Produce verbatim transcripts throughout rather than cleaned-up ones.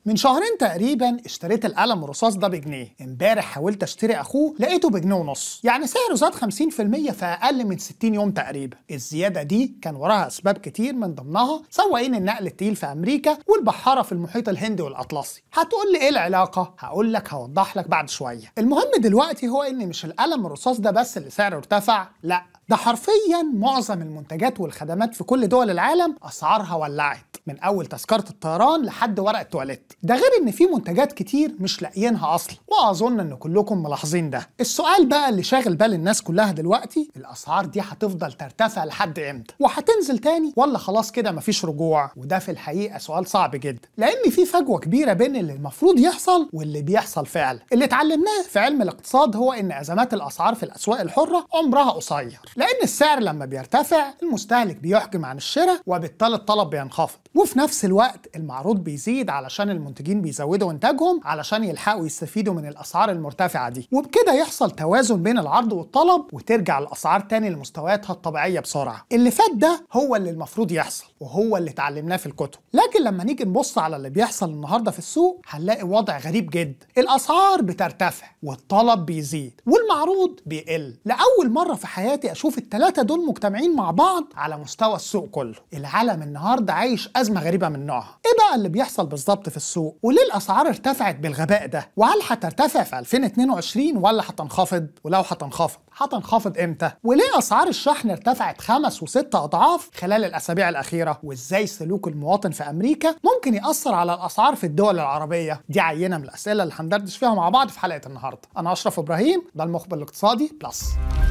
من شهرين تقريبا اشتريت القلم الرصاص ده بجنيه، امبارح حاولت اشتري اخوه لقيته بجنيه ونص، يعني سعره زاد خمسين في المية في اقل من ستين يوم تقريبا. الزياده دي كان وراها اسباب كتير، من ضمنها سواقين النقل التقيل في امريكا والبحاره في المحيط الهندي والاطلسي. هتقول لي ايه العلاقه؟ هقول لك هوضح لك بعد شويه. المهم دلوقتي هو ان مش القلم الرصاص ده بس اللي سعره ارتفع، لا ده حرفيا معظم المنتجات والخدمات في كل دول العالم اسعارها ولعت، من اول تذكره الطيران لحد ورق التواليت. ده غير ان في منتجات كتير مش لاقيينها اصلا، واظن ان كلكم ملاحظين ده. السؤال بقى اللي شاغل بال الناس كلها دلوقتي، الاسعار دي هتفضل ترتفع لحد امتى؟ وهتنزل تاني ولا خلاص كده مفيش رجوع؟ وده في الحقيقه سؤال صعب جدا، لان في فجوه كبيره بين اللي المفروض يحصل واللي بيحصل فعلا. اللي اتعلمناه في علم الاقتصاد هو ان ازمات الاسعار في الاسواق الحره عمرها قصير، لان السعر لما بيرتفع المستهلك بيحجم عن الشراء، وبالتالي الطلب بينخفض، وفي نفس الوقت المعروض بيزيد علشان المنتجين بيزودوا انتاجهم علشان يلحقوا يستفيدوا من الاسعار المرتفعه دي، وبكده يحصل توازن بين العرض والطلب وترجع الاسعار تاني لمستوياتها الطبيعيه بسرعه. اللي فات ده هو اللي المفروض يحصل وهو اللي اتعلمناه في الكتب، لكن لما نيجي نبص على اللي بيحصل النهارده في السوق هنلاقي وضع غريب جدا. الاسعار بترتفع والطلب بيزيد والمعروض بيقل. لاول مره في حياتي اشوف الثلاثه دول مجتمعين مع بعض على مستوى السوق كله. العالم النهارده عايش ازمه غريبه من نوعها. ايه بقى اللي بيحصل بالظبط في السوق؟ وليه الاسعار ارتفعت بالغباء ده؟ وهل هترتفع في ألفين واتنين وعشرين ولا هتنخفض؟ ولو هتنخفض هتنخفض امتى؟ وليه اسعار الشحن ارتفعت خمس وست اضعاف خلال الاسابيع الاخيره؟ وازاي سلوك المواطن في امريكا ممكن ياثر على الاسعار في الدول العربيه؟ دي عينه من الاسئله اللي هندردش فيها مع بعض في حلقه النهارده. انا اشرف ابراهيم، ده المخبر الاقتصادي بلس.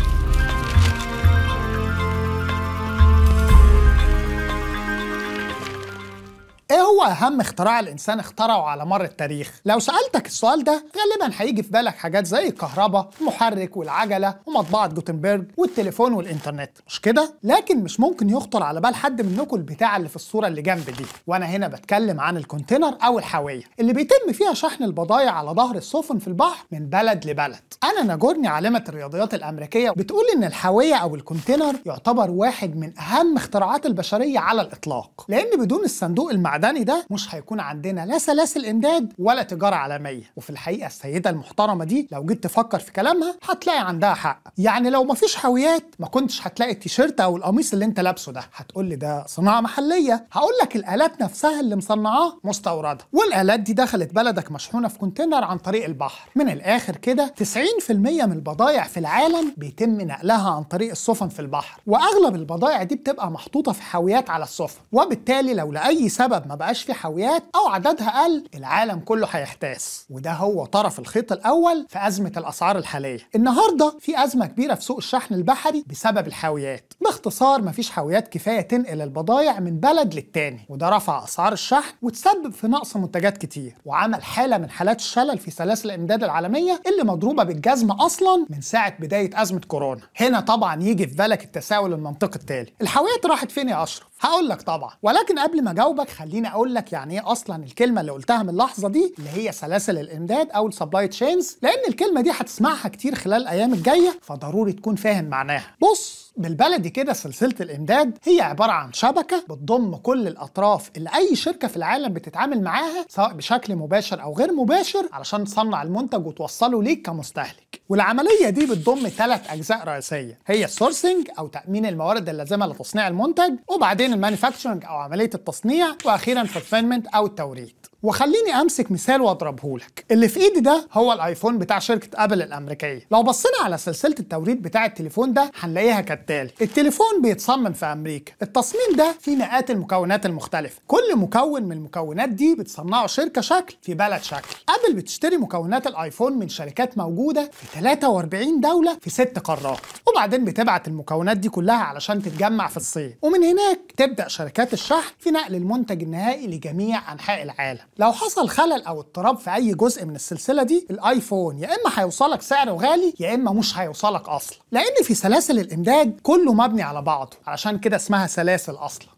ايه هو اهم اختراع الانسان اخترعه على مر التاريخ؟ لو سالتك السؤال ده غالبا هيجي في بالك حاجات زي الكهرباء، المحرك والعجله ومطبعه جوتنبرج والتليفون والانترنت، مش كده؟ لكن مش ممكن يخطر على بال حد منكم البتاع اللي في الصوره اللي جنب دي، وانا هنا بتكلم عن الكونتينر او الحاويه اللي بيتم فيها شحن البضائع على ظهر السفن في البحر من بلد لبلد. انا ناجورني عالمه الرياضيات الامريكيه بتقول ان الحاويه او الكونتينر يعتبر واحد من اهم اختراعات البشريه على الاطلاق، لان بدون الصندوق المعدني ده مش هيكون عندنا لا سلاسل امداد ولا تجاره عالميه. وفي الحقيقه السيده المحترمه دي لو جيت تفكر في كلامها هتلاقي عندها حق. يعني لو مفيش حاويات ما كنتش هتلاقي التيشيرت او القميص اللي انت لابسه ده. هتقول لي ده صناعه محليه، هقول لك الالات نفسها اللي مصنعاه مستورده، والالات دي دخلت بلدك مشحونه في كونتينر عن طريق البحر. من الاخر كده تسعين في المية من البضائع في العالم بيتم نقلها عن طريق السفن في البحر، واغلب البضائع دي بتبقى محطوطه في حاويات على السفن، وبالتالي لو لاي سبب ما بقاش في حاويات او عددها قل العالم كله هيحتاس. وده هو طرف الخيط الاول في ازمه الاسعار الحاليه. النهارده في ازمه كبيره في سوق الشحن البحري بسبب الحاويات. باختصار مفيش حاويات كفايه تنقل البضائع من بلد للتاني، وده رفع اسعار الشحن وتسبب في نقص منتجات كتير، وعمل حاله من حالات الشلل في سلاسل الامداد العالميه اللي مضروبه بالجزمه اصلا من ساعه بدايه ازمه كورونا. هنا طبعا يجي في بالك التساؤل المنطقي التالي، الحاويات راحت فين يا اشرف؟ هقول لك طبعا، ولكن قبل ما اجاوبك خليني اقول لك يعني ايه اصلا الكلمه اللي قلتها من اللحظه دي اللي هي سلاسل الامداد او السبلاي تشينز، لان الكلمه دي هتسمعها كتير خلال الايام الجايه فضروري تكون فاهم معناها. بص بالبلدي كده سلسله الامداد هي عباره عن شبكه بتضم كل الاطراف اللي اي شركه في العالم بتتعامل معاها سواء بشكل مباشر او غير مباشر علشان تصنع المنتج وتوصله ليك كمستهلك. والعمليه دي بتضم ثلاث اجزاء رئيسيه، هي السورسنج او تامين الموارد اللازمه لتصنيع المنتج، وبعدين المانيفاكتشرنج او عمليه التصنيع، واخيرا فولفيلمنت او التوريد. وخليني امسك مثال واضربه لك. اللي في ايدي ده هو الايفون بتاع شركه ابل الامريكيه. لو بصينا على سلسله التوريد بتاع التليفون ده هنلاقيها كالتالي. التليفون بيتصمم في امريكا، التصميم ده فيه مئات المكونات المختلفه، كل مكون من المكونات دي بتصنعه شركه شكل في بلد شكل. ابل بتشتري مكونات الايفون من شركات موجوده في ثلاثة وأربعين دوله في ست قارات، وبعدين بتبعت المكونات دي كلها علشان تتجمع في الصين، ومن هناك تبدا شركات الشحن في نقل المنتج النهائي لجميع انحاء العالم. لو حصل خلل او اضطراب في اي جزء من السلسله دي الايفون يا اما هيوصلك سعره غالي يا اما مش هيوصلك اصلا، لان في سلاسل الامداد كله مبني على بعضه، علشان كده اسمها سلاسل اصلا.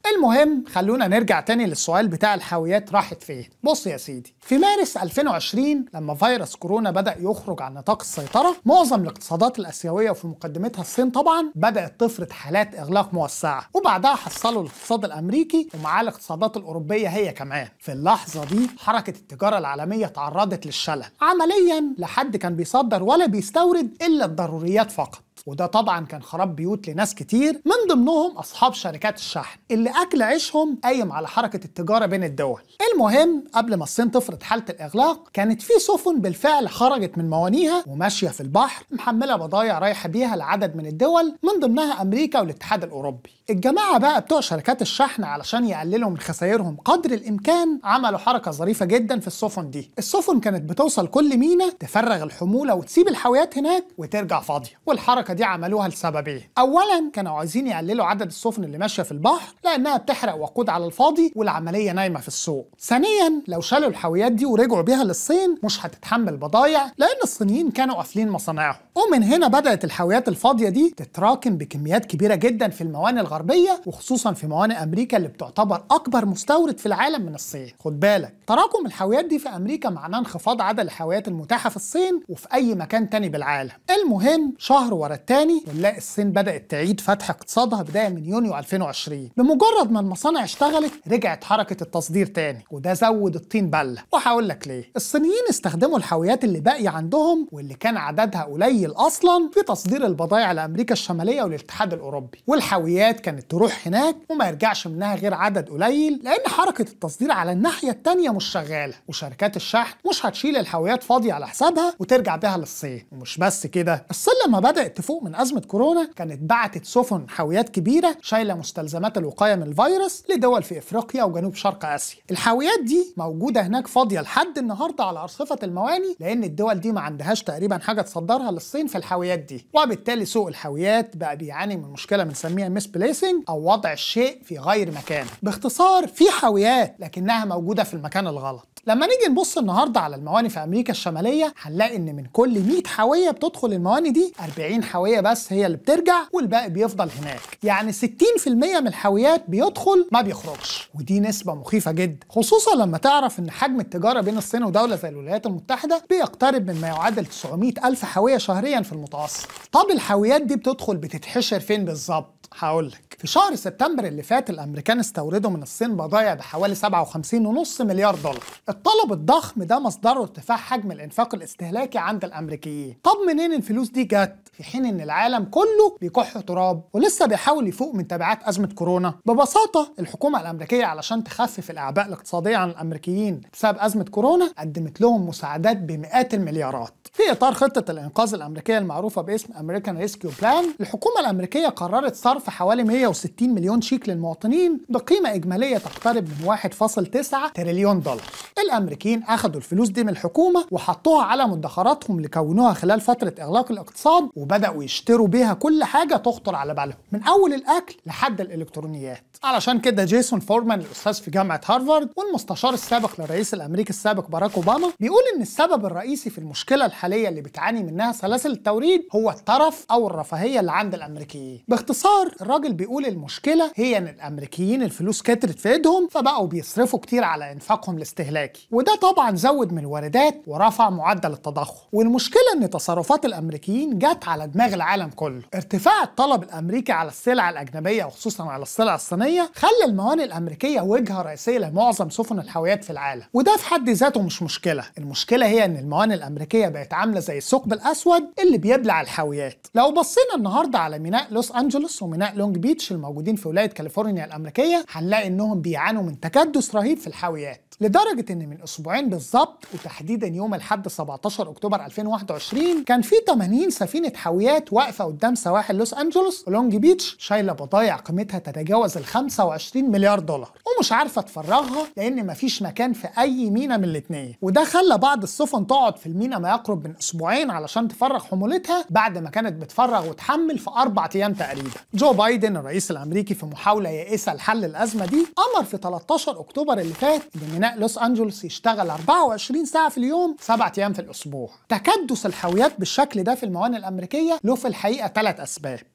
المهم خلونا نرجع تاني للسؤال بتاع الحاويات راحت فين. بص يا سيدي، في مارس ألفين وعشرين لما فيروس كورونا بدأ يخرج عن نطاق السيطرة، معظم الاقتصادات الآسيوية وفي مقدمتها الصين طبعا بدأت تفرض حالات إغلاق موسعة، وبعدها حصلوا الاقتصاد الأمريكي ومعاه الاقتصادات الأوروبية هي كمان. في اللحظة دي حركة التجارة العالمية تعرضت للشلل عمليا، لحد كان بيصدر ولا بيستورد إلا الضروريات فقط، وده طبعا كان خراب بيوت لناس كتير، من ضمنهم اصحاب شركات الشحن اللي اكل عيشهم قايم على حركه التجاره بين الدول. المهم قبل ما الصين تفرض حاله الاغلاق، كانت في سفن بالفعل خرجت من موانيها وماشيه في البحر محمله بضايع رايحه بيها لعدد من الدول، من ضمنها امريكا والاتحاد الاوروبي. الجماعه بقى بتوع شركات الشحن علشان يقللوا من خسائرهم قدر الامكان، عملوا حركه ظريفه جدا في السفن دي. السفن كانت بتوصل كل مينا تفرغ الحموله وتسيب الحاويات هناك وترجع فاضيه، والحركه دي عملوها لسببين. اولا كانوا عايزين يقللوا عدد السفن اللي ماشيه في البحر لانها بتحرق وقود على الفاضي والعمليه نايمه في السوق. ثانيا لو شالوا الحاويات دي ورجعوا بيها للصين مش هتتحمل بضايع، لان الصينيين كانوا قافلين مصانعهم، ومن هنا بدات الحاويات الفاضيه دي تتراكم بكميات كبيره جدا في الموانئ الغربيه، وخصوصا في موانئ امريكا اللي بتعتبر اكبر مستورد في العالم من الصين. خد بالك تراكم الحاويات دي في امريكا معناه انخفاض عدد الحاويات المتاحه في الصين وفي اي مكان تاني بالعالم. المهم شهر ورا التاني ونلاقي الصين بدأت تعيد فتح اقتصادها بداية من يونيو ألفين وعشرين. بمجرد ما المصانع اشتغلت رجعت حركة التصدير تاني، وده زود الطين بلة. وهقول لك ليه. الصينيين استخدموا الحاويات اللي باقية عندهم واللي كان عددها قليل أصلا في تصدير البضائع لأمريكا الشمالية والاتحاد الأوروبي، والحاويات كانت تروح هناك وما يرجعش منها غير عدد قليل، لأن حركة التصدير على الناحية التانية مش شغالة، وشركات الشحن مش هتشيل الحاويات فاضية على حسابها وترجع بيها للصين. ومش بس كده، الصين لما بدأت تفوق من أزمة كورونا كانت بعتت سفن حاويات كبيره شايله مستلزمات الوقايه من الفيروس لدول في افريقيا وجنوب شرق اسيا. الحاويات دي موجوده هناك فاضيه لحد النهارده على ارصفه المواني، لان الدول دي ما عندهاش تقريبا حاجه تصدرها للصين في الحاويات دي، وبالتالي سوق الحاويات بقى بيعاني من مشكله بنسميها ميس بليسنج او وضع الشيء في غير مكانه. باختصار في حاويات لكنها موجوده في المكان الغلط. لما نيجي نبص النهارده على المواني في امريكا الشماليه هنلاقي ان من كل مية حاويه بتدخل المواني دي أربعين حاويه بس هي اللي بترجع والباقي بيفضل هناك. يعني ستين في المية من الحاويات بيدخل ما بيخرجش، ودي نسبه مخيفه جدا، خصوصا لما تعرف ان حجم التجاره بين الصين ودوله زي الولايات المتحده بيقترب من ما يعادل تسعمية ألف حاويه شهريا في المتوسط. طب الحاويات دي بتدخل بتتحشر فين بالظبط؟ هقول لك. في شهر سبتمبر اللي فات الامريكان استوردوا من الصين بضايع بحوالي سبعة وخمسين فاصلة خمسة مليار دولار. الطلب الضخم ده مصدره ارتفاع حجم الانفاق الاستهلاكي عند الامريكيين. طب منين الفلوس دي جت في حين ان العالم كله بيكح تراب ولسه بيحاول يفوق من تبعات ازمه كورونا؟ ببساطه الحكومه الامريكيه علشان تخفف الاعباء الاقتصاديه عن الامريكيين بسبب ازمه كورونا قدمت لهم مساعدات بمئات المليارات. في اطار خطه الانقاذ الامريكيه المعروفه باسم امريكان ريسكيو بلان، الحكومه الامريكيه قررت صرف حوالي مية وستين مليون شيك للمواطنين بقيمه اجماليه تقترب من واحد فاصلة تسعة تريليون دولار. الامريكيين اخذوا الفلوس دي من الحكومه وحطوها على مدخراتهم اللي كونوها خلال فتره اغلاق الاقتصاد، وبداوا يشتروا بيها كل حاجه تخطر على بالهم من اول الاكل لحد الالكترونيات. علشان كده جيسون فورمان الاستاذ في جامعه هارفارد والمستشار السابق للرئيس الامريكي السابق باراك اوباما بيقول ان السبب الرئيسي في المشكله الحاليه اللي بتعاني منها سلاسل التوريد هو الترف او الرفاهيه اللي عند الامريكيين. باختصار الراجل بيقول المشكله هي ان الامريكيين الفلوس كترت في ايدهم فبقوا بيصرفوا كتير على انفاقهم الاستهلاكي، وده طبعا زود من الواردات ورفع معدل التضخم. والمشكله ان تصرفات الامريكيين جت على دماغ العالم كله. ارتفاع الطلب الامريكي على السلع الاجنبيه وخصوصا على السلع الصينيه خلى الموانئ الامريكيه وجهه رئيسيه لمعظم سفن الحاويات في العالم، وده في حد ذاته مش مشكله. المشكله هي ان الموانئ الامريكيه بقت عامله زي الثقب الاسود اللي بيبلع الحاويات. لو بصينا النهارده على ميناء لوس انجلوس وميناء لونج بيتش الموجودين في ولايه كاليفورنيا الامريكيه هنلاقي انهم بيعانوا من تكدس رهيب في الحاويات، لدرجه ان من اسبوعين بالظبط وتحديدا يوم الاحد سبعتاشر اكتوبر ألفين وواحد وعشرين كان في ثمانين سفينه حاويات واقفه قدام سواحل لوس انجلوس ولونج بيتش شايله بضايع قيمتها تتجاوز ال خمسة وعشرين مليار دولار ومش عارفه تفرغها لان مفيش مكان في اي مينا من الاثنين. وده خلى بعض السفن تقعد في المينا ما يقرب من اسبوعين علشان تفرغ حمولتها بعد ما كانت بتفرغ وتحمل في اربع ايام تقريبا. جو بايدن الرئيس الامريكي في محاوله يائسه لحل الازمه دي امر في تلتاشر اكتوبر اللي فات ان ميناء لوس انجلوس يشتغل أربعة وعشرين ساعه في اليوم سبعة ايام في الاسبوع. تكدس الحاويات بالشكل ده في الموانئ الامريكيه له في الحقيقه ثلاث اسباب.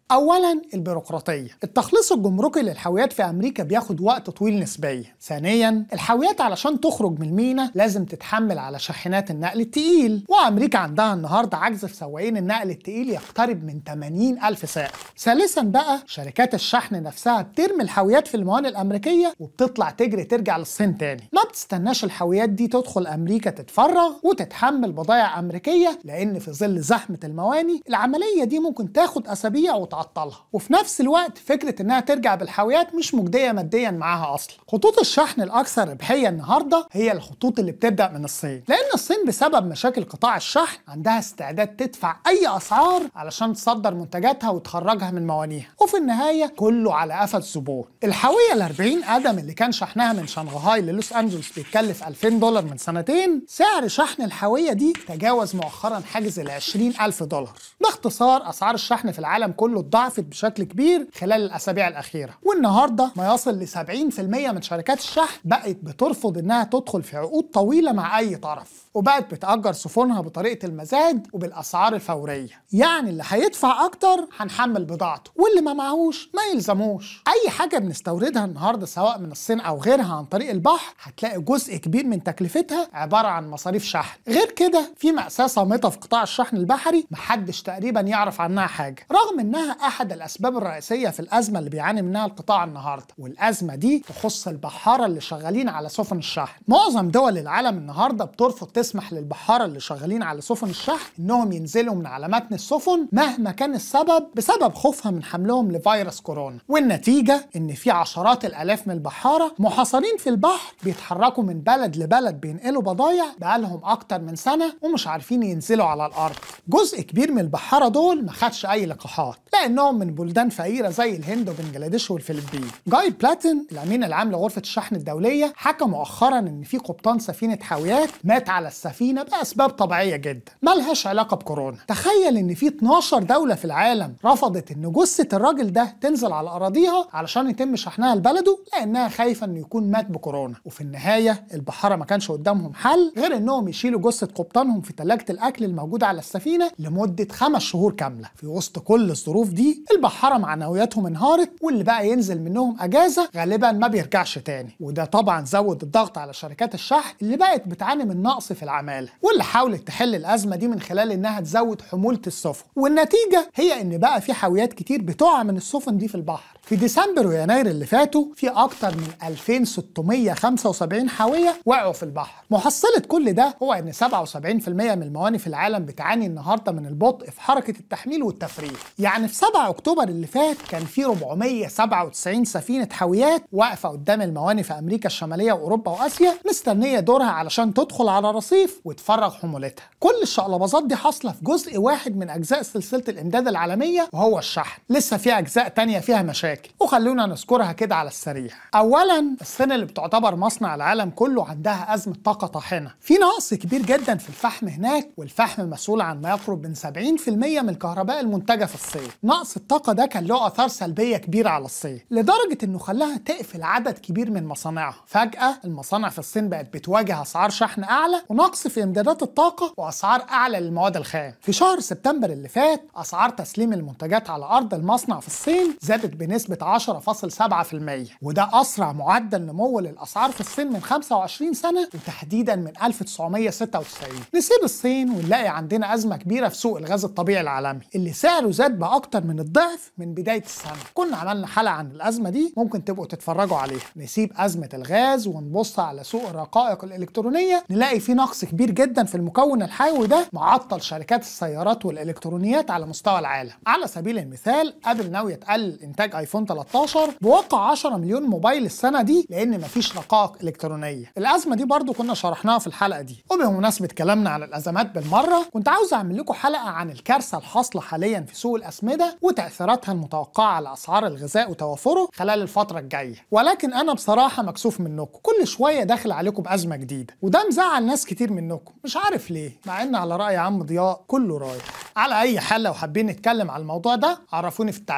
اولا البيروقراطيه، التخليص الجمركي للحاويات في امريكا بياخد وقت طويل نسبيا. ثانيا الحاويات علشان تخرج من المينا لازم تتحمل على شاحنات النقل التقيل، وامريكا عندها النهارده عجز في سواقين النقل التقيل يقترب من ثمانين ألف سائق. ثالثا بقى شركات الشحن نفسها بترمي الحاويات في الموانئ الامريكيه وبتطلع تجري ترجع للصين تاني، ما بتستناش الحاويات دي تدخل امريكا تتفرغ وتتحمل بضائع امريكيه، لان في ظل زحمه المواني العمليه دي ممكن تاخد اسابيع وتعطلها. وفي نفس الوقت فكره انها ترجع بالحاويات مش مجديه ماديا معاها اصلا. خطوط الشحن الاكثر ربحيه النهارده هي الخطوط اللي بتبدا من الصين، لان الصين بسبب مشاكل قطاع الشحن عندها استعداد تدفع اي اسعار علشان تصدر منتجاتها وتخرجها من موانيها، وفي النهايه كله على قفا الزبون. الحاويه ال أربعين قدم اللي كان شحنها من شنغهاي للوس انجلوس بيتكلف ألفين دولار من سنتين، سعر شحن الحاويه دي تجاوز مؤخرا حاجز ال عشرين ألف دولار. باختصار اسعار الشحن في العالم كله اتضاعفت بشكل كبير خلال الاسابيع الاخيره، والنهارده ما يصل ل سبعين بالمية من شركات الشحن بقت بترفض انها تدخل في عقود طويله مع اي طرف، وبقت بتأجر سفنها بطريقه المزاد وبالاسعار الفوريه. يعني اللي هيدفع اكتر هنحمل بضاعته، واللي ما معهوش ما يلزموش. اي حاجه بنستوردها النهارده سواء من الصين او غيرها عن طريق البحر هتلاقي جزء كبير من تكلفتها عباره عن مصاريف شحن. غير كده في مأساة صامته في قطاع الشحن البحري محدش تقريبا يعرف عنها حاجه، رغم انها احد الاسباب الرئيسيه في الازمه اللي بيعاني منها القطاع النهارده، والازمه دي تخص البحاره اللي شغالين على سفن الشحن. معظم دول العالم النهارده بترفض تسمح للبحاره اللي شغالين على سفن الشحن انهم ينزلوا من على متن السفن مهما كان السبب، بسبب خوفها من حملهم لفيروس كورونا. والنتيجه ان في عشرات الالاف من البحاره محاصرين في البحر بيتحركوا من بلد لبلد بينقلوا بضايع بقالهم اكتر من سنه ومش عارفين ينزلوا على الارض. جزء كبير من البحاره دول ما خدش اي لقاحات لانهم من بلدان فقيره زي الهند وبنجلاديش والفلبين. جاي بلاتن الامين العام لغرفه الشحن الدوليه حكى مؤخرا ان في قبطان سفينه حاويات مات على السفينه باسباب طبيعيه جدا مالهاش علاقه بكورونا. تخيل ان في اتناشر دوله في العالم رفضت ان جثه الراجل ده تنزل على اراضيها علشان يتم شحنها لبلده لانها خايفه انه يكون مات بكورونا. وفي النهايه البحاره ما كانش قدامهم حل غير انهم يشيلوا جثه قبطانهم في ثلاجه الاكل الموجوده على السفينه لمده خمس شهور كامله. في وسط كل الظروف دي البحاره معنوياتهم انهارت، واللي بقى ينزل منهم اجازه غالبا ما بيرجعش تاني، وده طبعا زود الضغط على شركات الشحن اللي بقت بتعاني من نقص في العماله، واللي حاولت تحل الازمه دي من خلال انها تزود حموله السفن. والنتيجه هي ان بقى في حاويات كتير بتقع من السفن دي في البحر. في ديسمبر ويناير اللي فاتوا في اكتر من ألفين وستمية وخمسة وسبعين حاويه وقعوا في البحر. محصله كل ده هو ان سبعة وسبعين بالمية من الموانئ في العالم بتعاني النهارده من البطء في حركه التحميل والتفريغ. يعني في سبعة أكتوبر اللي فات كان في أربعمية وسبعة وتسعين سفينه حاويات واقفه قدام الموانئ في امريكا الشماليه واوروبا واسيا مستنيه دورها علشان تدخل على رصيف وتفرغ حمولتها. كل الشقلباظات دي حاصله في جزء واحد من اجزاء سلسله الامداد العالميه وهو الشحن. لسه في اجزاء تانية فيها مشاكل وخلونا نذكرها كده على السريع. اولا الصين اللي بتعتبر مصنع العالم كله عندها ازمه طاقه طاحنه، في نقص كبير جدا في الفحم هناك، والفحم مسؤول عن ما يقرب من سبعين بالمية من الكهرباء المنتجه في الصين. نقص الطاقه ده كان له اثار سلبيه كبيره على الصين لدرجه انه خلاها تقفل عدد كبير من مصانعها. فجاه المصانع في الصين بقت بتواجه اسعار شحن اعلى ونقص في امدادات الطاقه واسعار اعلى للمواد الخام. في شهر سبتمبر اللي فات اسعار تسليم المنتجات على ارض المصنع في الصين زادت بنسبه عشرة فاصلة سبعة بالمية، وده اسرع معدل نمو للاسعار في الصين من خمسة وعشرين سنه وتحديدا من ألف وتسعمية وستة وتسعين. نسيب الصين ونلاقي عندنا ازمه كبيره في سوق الغاز الطبيعي العالمي اللي سعره زاد باكتر من الضعف من بدايه السنه. كنا عملنا حلقه عن الازمه دي ممكن تبقوا تتفرجوا عليها. نسيب ازمه الغاز ونبص على سوق الرقائق الالكترونيه نلاقي في نقص كبير جدا في المكون الحيوي ده معطل شركات السيارات والالكترونيات على مستوى العالم. على سبيل المثال ابل ناويه تقلل انتاج ايفون تلتاشر بواقع عشرة مليون موبايل السنه دي لان مفيش رقائق الكترونيه. الازمه دي برضو كنا شرحناها في الحلقه دي. وبمناسبه كلامنا عن الازمات بالمره كنت عاوز اعمل لكم حلقه عن الكارثه الحاصله حاليا في سوق الاسمده وتاثيراتها المتوقعه على اسعار الغذاء وتوافره خلال الفتره الجايه، ولكن انا بصراحه مكسوف منكم، كل شويه داخل عليكم بازمه جديده وده مزعل ناس كتير منكم مش عارف ليه، مع ان على راي عم ضياء كله رايح. على اي حال لو حابين نتكلم على الموضوع ده عرفوني في التعليقات.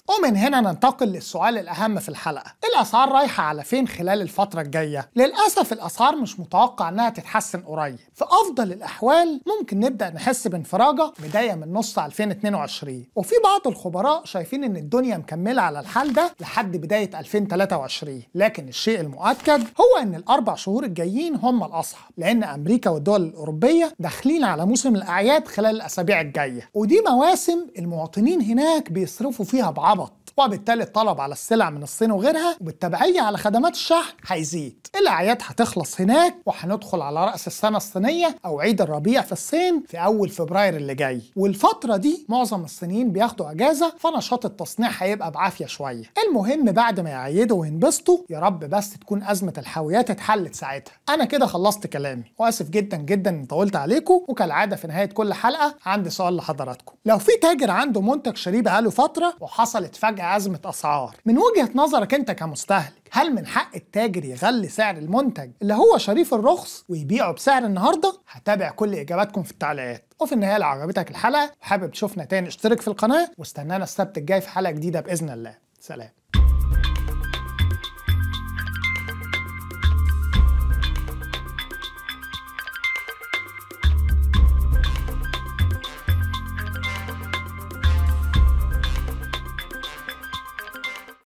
ومن هنا ننتقل للسؤال الأهم في الحلقة، الأسعار رايحة على فين خلال الفترة الجاية؟ للأسف الأسعار مش متوقع إنها تتحسن قريب، في أفضل الأحوال ممكن نبدأ نحس بانفراجة بداية من نص ألفين واتنين وعشرين، وفي بعض الخبراء شايفين إن الدنيا مكملة على الحال ده لحد بداية ألفين وتلاتة وعشرين، لكن الشيء المؤكد هو إن الأربع شهور الجايين هم الأصعب، لأن أمريكا والدول الأوروبية داخلين على موسم الأعياد خلال الأسابيع الجاية، ودي مواسم المواطنين هناك بيصرفوا فيها بعبط، وبالتالي الطلب على السلع من الصين وغيرها وبالتبعية على خدمات الشحن هيزيد. الأعياد هتخلص هناك وهندخل على رأس السنة الصينية أو عيد الربيع في الصين في أول فبراير اللي جاي، والفترة دي معظم الصينيين بياخدوا أجازة، فنشاط التصنيع هيبقى بعافية شوية. المهم بعد ما يعيدوا وينبسطوا يا رب بس تكون أزمة الحاويات اتحلت ساعتها. أنا كده خلصت كلامي، وآسف جدا جدا إن طولت عليكم، وكالعادة في نهاية كل حلقة عندي سؤال لحضراتكم. لو في تاجر عنده منتج شاريه بقاله فترة وحصلت فجأة أزمة أسعار، من وجهة نظرك أنت كمستهلك هل من حق التاجر يغلي سعر المنتج اللي هو شاريه في الرخص ويبيعه بسعر النهارده؟ هتابع كل إجاباتكم في التعليقات. وفي النهاية لو عجبتك الحلقة وحابب تشوفنا تاني اشترك في القناة، واستنانا السبت الجاي في حلقة جديدة بإذن الله. سلام.